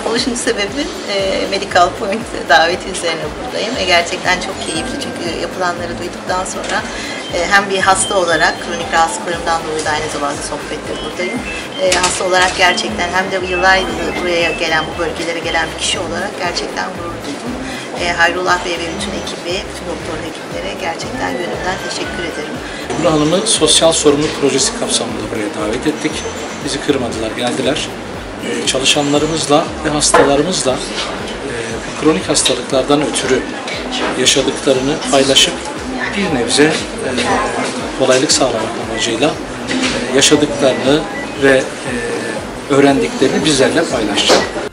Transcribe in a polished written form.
oluşun sebebi Medical Point daveti üzerine buradayım. Gerçekten çok keyifli çünkü yapılanları duyduktan sonra hem bir hasta olarak, kronik rahatsızlıklarımdan dolayı da aynı zamanda sohbette buradayım. Hasta olarak gerçekten hem de yıllardır buraya gelen, bu bölgelere gelen bir kişi olarak gerçekten gurur duydum. Hayrullah Bey ve bütün ekibi, bütün doktor hekimlere gerçekten gönülden teşekkür ederim. Nur Hanım'ı sosyal sorumluluk projesi kapsamında buraya davet ettik. Bizi kırmadılar, geldiler. Çalışanlarımızla ve hastalarımızla kronik hastalıklardan ötürü yaşadıklarını paylaşıp bir nebze kolaylık sağlamak amacıyla yaşadıklarını ve öğrendiklerini bizlerle paylaşacak.